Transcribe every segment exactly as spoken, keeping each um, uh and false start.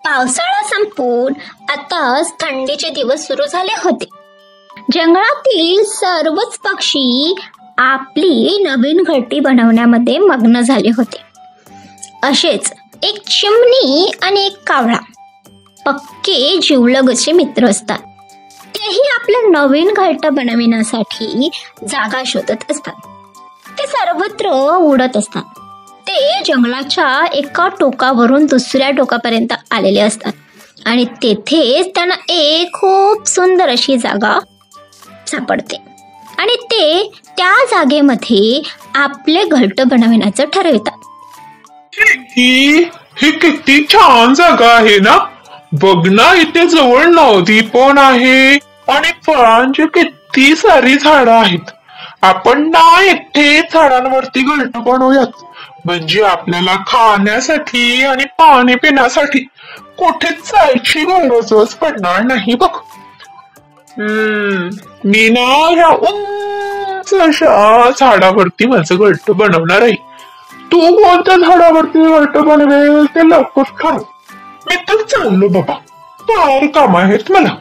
पावसाळा संपून आताच थंडीचे दिवस सुरू झाले होते. जंगलातील सर्वच पक्षी आपली नवीन घरटी बनवण्यामध्ये मग्न झाले होते. असेच एक चिमणी आणि एक कावळा पक्के जिवलग मित्र असतात. तेही आपलं नवीन घरटं बनविण्यासाठी जागा शोधत असतात. ते सर्वत्र उडत असतात. ते जंगलाच्या एका टोकावरून दुसऱ्या टोकापर्यंत आलेले असतात आणि तेथेच त्यांना एक खूप सुंदर अशी जागा सापडते आणि ते त्या जागेमध्ये आपले घरटं बनविण्याचं ठरवितात. ही ही किती छान जागा आहे ना. बघ ना, इथे जवळ नदी पण आहे आणि फळांची किती सारी झाडं आहेत. आपण ना एकटे झाडांवरती घरटं बनवूयात, म्हणजे आपल्याला खाण्यासाठी आणि पाणी पिण्यासाठी कुठेच जायची गरजच पडणार नाही. बघ, हम्म मी ना ह्या उंच अशा झाडावरती माझं घरटं बनवणार आहे. तू कोणत्या झाडावरती घरटं बनवेल ते लवकर ठरव. मी तर चाललो बाबा, फार काम आहेत मला.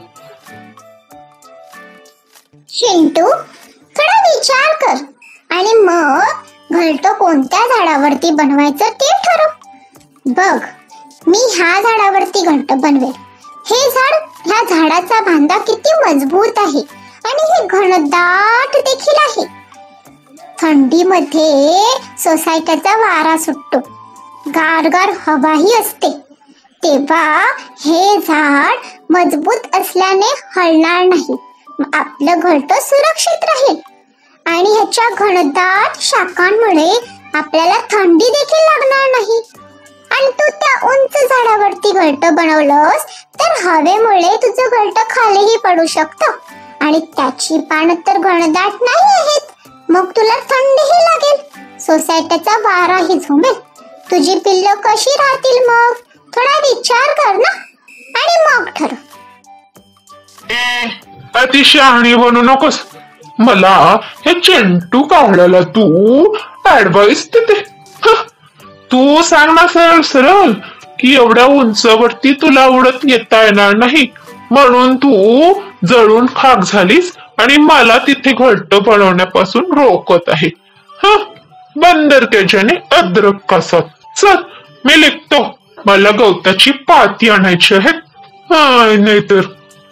चिंटू, थोडा विचार कर आणि मग घरटं कोणत्या झाडावरती बनवायचं ते ठरव. बघ, मी ह्या झाडावरती घरटं बनवेल. हे झाड, ह्या झाडाचा बांधा किती मजबूत आहे आणि हे घनदाट देखील आहे. थंडीमध्ये सोसायटीचा वारा सुटतो, गारगार हवाही असते, तेव्हा हे झाड मजबूत असल्याने हलणार नाही. आपलं घरटं सुरक्षित राहील आणि ह्याच्या घनदाट शाखांमुळे आपल्याला थंडी देखील लागणार नाही. आणि तू त्या उंच झाडावरती घरटं बनवलंस तर हवेमुळे तुझं घरटं खालीही पडू शकतं आणि त्याची पानं तर घनदाट नाही आहेत. मग तुला थंडीही लागेल, सोसायटीचा वाराही झुमेल. तुझी पिल्लं कशी राहतील मग? थोडा विचार कर ना आणि मग ठरव. अति शहाणी बनू नकोस. मला हे चिंटू कावळ्याला तू ऍडवाइस देते. तू सांग ना सरळ सरळ की एवढ्या उंचवरती तुला उडत येता येणार नाही, म्हणून तू जळून खाक झालीस आणि मला तिथे घरटं बनवण्यापासून रोखत आहे. हा, बंदर त्याच्याने अद्रक कसा. चल, मी लिखतो. मला गवताची पाती आणायची आहे. हा, नाहीतर.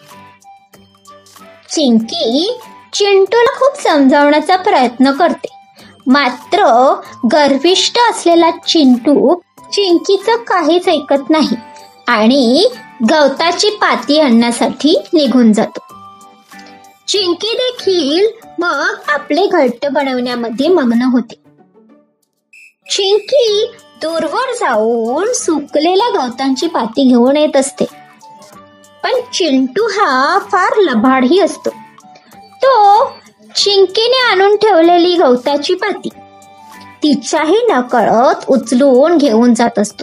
चिंकी चिंटूला खूप समजावण्याचा प्रयत्न करते, मात्र गर्विष्ठ असलेला चिंटू चिंकीचं काहीच ऐकत नाही आणि गवताची पाती आणण्यासाठी निघून जातो. चिंकी देखील मग आपले घरटं बनवण्यामध्ये मग्न होते. चिंकी दूरवर जाऊन सुकलेल्या गवतांची पाती घेऊन येत असते, पण चिंटू हा फार लबाडही असतो. तो चिंकीने आणून ठेवलेली गवताची पाती तिच्याही नकळत उचलून घेऊन जात असतो.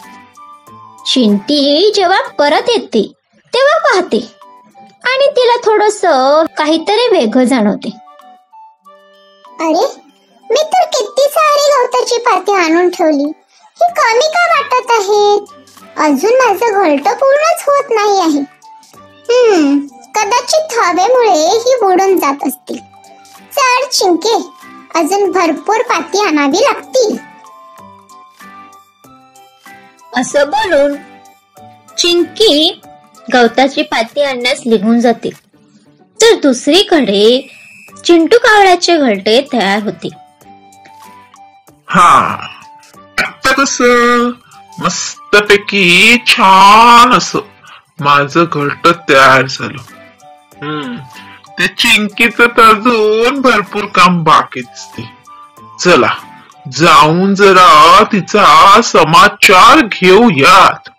चिंटी जेव्हा परत येते तेव्हा पाहते आणि तिला थोडस काहीतरी वेगळं जाणवते. अरे, मी तर किती सारी गवताची पाती आणून ठेवली, ही कमी का वाटत आहेत? अजून माझं घरटं पूर्णच होत नाही आहे. हम्म कदाचित हवेमुळे ही बुडून जात असतील. चल चिंके, अजून भरपूर पाती आणावी लागतील. असं बोलून चिंकी गवताची पाती आणण्यास निघून जाते, तर दुसरीकडे चिंटू कावळ्याचे घरटे तयार होते. हा, आता कसं मस्तपैकी छान असं माझं घरटं तयार झालं. हम्म ते चिंकीचं तर अजून भरपूर काम बाकी दिसते. चला जाऊन जरा तिचा समाचार घेऊयात.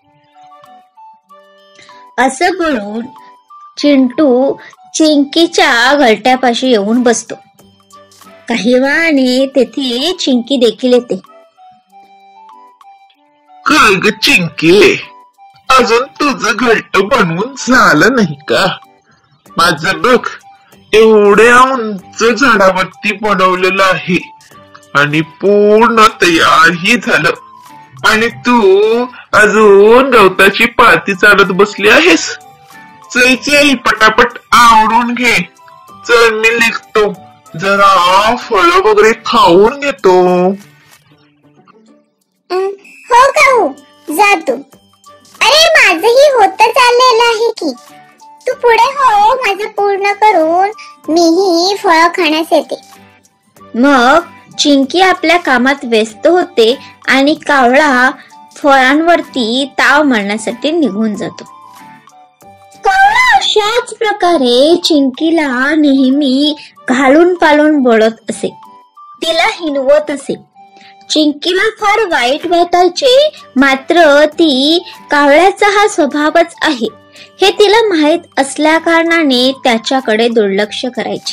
असं बोलून चिंटू चिंकीच्या घरट्यापाशी येऊन बसतो. काही वेळाने तेथे चिंकी देखील येते. काय ग चिंकी, अजून तुझं घरटं बनवून झालं नाही का? माझं बघ, एवढ्या उंच झाडावरती बनवलेलं आहे आणि पूर्ण तयारही झालं. आणि तू अजून गवताची पाती चालत बसली आहेस. चल चल पटापट आवडून घे. चल मी निघतो, जरा फळ वगैरे खाऊन घेतो. हो का हो, जा तू. अरे माझंही होत चाललेलं आहे की. तू पुढे हो, माझं पूर्ण करून मीही फळ खाण्यास येते. मग चिंकी आपल्या कामात व्यस्त होते आणि कावळा फळांवरती ताव मारण्यासाठी निघून जातो. कावळा अशाच प्रकारे चिंकीला नेहमी घालून पालून बोलत असे, तिला हिनवत असे. चिंकीला फार वाईट वाटायचे, मात्र ती कावळ्याचा हा स्वभावच आहे हे तिला माहित असल्या कारणाने त्याच्याकडे दुर्लक्ष करायची.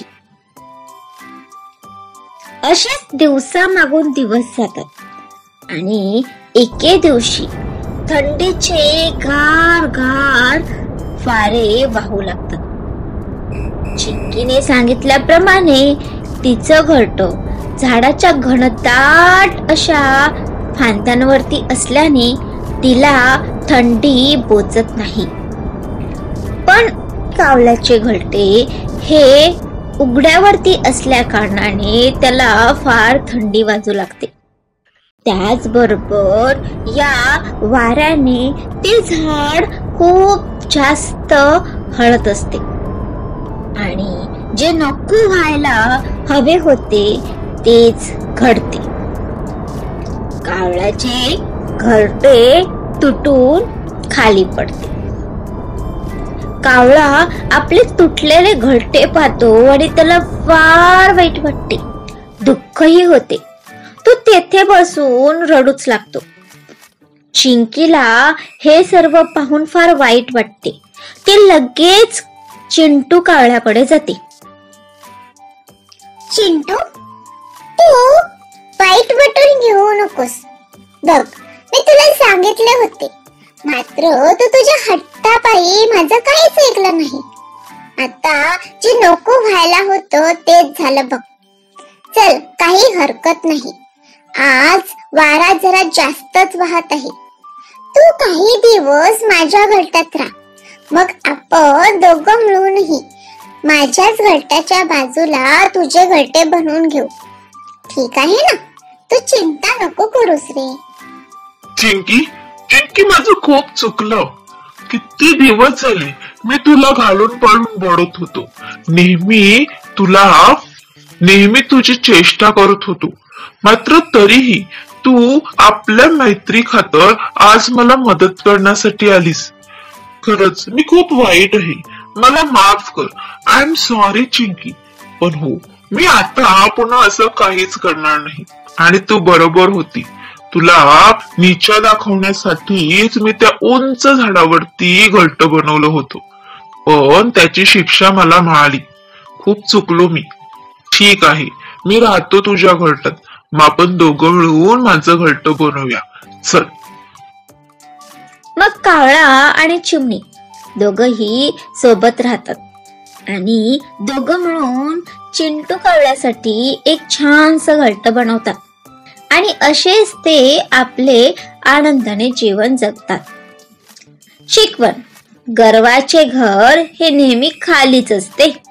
असेच दिवसामागून दिवस जातात आणि एके दिवशी थंडीचे गार गार वारे वाहू लागतात. चिंकीने सांगितल्याप्रमाणे तिचं घरटं झाडाच्या घनदाट अशा फांद्यांवरती असल्याने तिला थंडी बोचत नाही. पण कावळ्याचे घरटे हे उघड्यावरती असल्या कारणाने त्याला फार थंडी वाजू लागते. त्याचबरोबर या वाऱ्याने ते झाड खूप जास्त हळत असते आणि जे नको व्हायला हवे होते तेच घडते. कावळ्याचे घरटे तुटून खाली पडते. कावळा आपले तुटलेले घरटे पाहतो आणि त्याला फार वाईट वाटते, दुःखही होते. तो तेथे बसून रडूच लागतो. चिंकीला हे सर्व पाहून फार वाईट वाटते. ते लगेच चिंटू कावळ्याकडे जाते. चिंटू, तू वाईट वाटून घेऊ नकोस. बघ, मी तुला सांगितले होते, मात्र तू तुझ्या हट्टापायी माझं काहीच ऐकलं नाही. आता जे नको व्हायला होतं तेच झालं बघ. चल, काही हरकत नाही. आज वारा जरा जास्तच वाहत आहे. तू काही दिवस माझ्या घरट्यात राहा. मग आपण दोघं मिळूनही माझ्याच घरट्याच्या बाजूला तुझे घरटे बनवून घेऊ. ठीक आहे ना? तू चिंता नको करूस रे. चिंकी चिंकी माझं खूप चुकलं. किती दिवस झाले मी तुला घालून पाळून बोलत होतो. नेहमी तुला नेहमी तुझी चेष्टा करत होतो, मात्र तरीही तू आपल्या मैत्री खातर आज मला मदत करण्यासाठी आलीस. खरंच मी खूप वाईट आहे, मला माफ कर. I am sorry Chinki. पण हो, मी आता पुन्हा असं काहीच करणार नाही. आणि तू बरोबर होती. तुला नीचा दाखवण्यासाठीच मी त्या उंच झाडावरती घरट बनवलं होतं, पण त्याची शिक्षा मला मिळाली. खूप चुकलो मी. ठीक आहे, मी राहतो तुझ्या घरटात. मग आपण दोघं मिळून माझं घरट बनवूया. चल. मग कावळा आणि चिमणी दोघही सोबत राहतात आणि दोघं मिळून चिंटू कावळ्यासाठी एक छानसं घरट बनवतात आणि असेच ते आपले आनंदाने जीवन जगतात. शिकवण: गर्वाचे घर हे नेहमी खालीच असते.